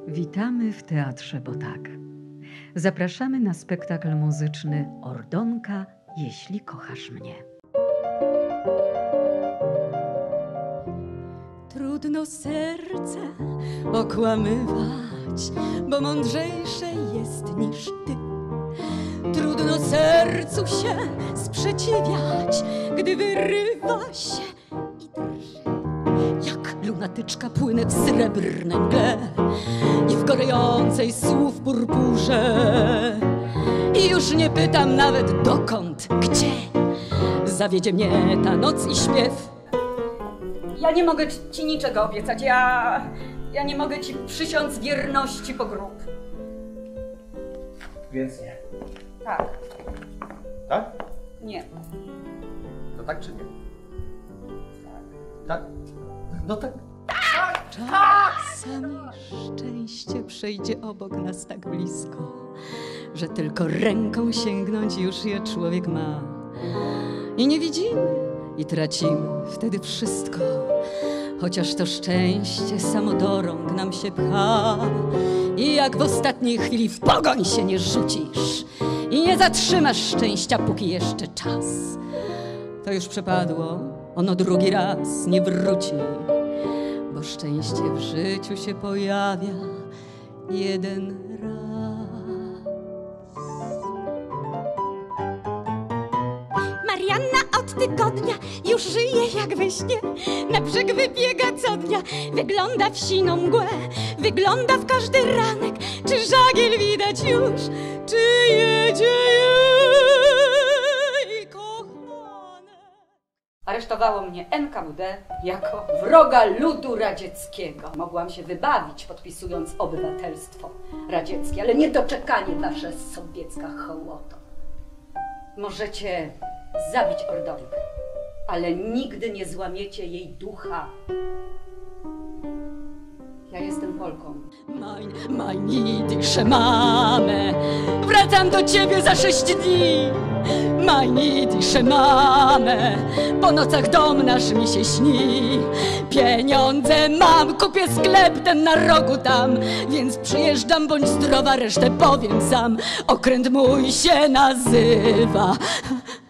Witamy w Teatrze Bo Tak. Zapraszamy na spektakl muzyczny Ordonka, jeśli kochasz mnie. Trudno serce okłamywać, bo mądrzejsze jest niż ty. Trudno sercu się sprzeciwiać, gdy wyrywa się i drży. Jak lunatyczka płynę w srebrnej mgle i w gorejącej słów purpurze. I już nie pytam nawet dokąd, gdzie zawiedzie mnie ta noc i śpiew. Ja nie mogę ci niczego obiecać. Ja nie mogę ci przysiąc wierności po grób. Więc nie. Tak. Tak? Nie. To tak czy nie? Tak? No tak. Czasami szczęście przejdzie obok nas tak blisko, że tylko ręką sięgnąć już je człowiek ma. I nie widzimy i tracimy wtedy wszystko, chociaż to szczęście samo do rąk nam się pcha. I jak w ostatniej chwili w pogoń się nie rzucisz i nie zatrzymasz szczęścia, póki jeszcze czas, to już przepadło, ono drugi raz nie wróci, bo szczęście w życiu się pojawia jeden raz. Marianna od tygodnia już żyje jak we śnie. Na brzeg wybiega co dnia, wygląda w siną mgłę, wygląda w każdy ranek. Czy żagiel widać już, czy jedzie jej kochanek? Aresztowało mnie NKWD jako wroga ludu radzieckiego. Mogłam się wybawić, podpisując obywatelstwo radzieckie, ale niedoczekanie wasze sowiecka hołoto. Możecie zabić Ordonkę, ale nigdy nie złamiecie jej ducha. Ja jestem Polką. Mein jüdische Mame, wracam do ciebie za 6 dni. Mein jüdische Mame, po nocach dom nasz mi się śni. Pieniądze mam, kupię sklep ten na rogu tam, więc przyjeżdżam, bądź zdrowa, resztę powiem sam. Okręt mój się nazywa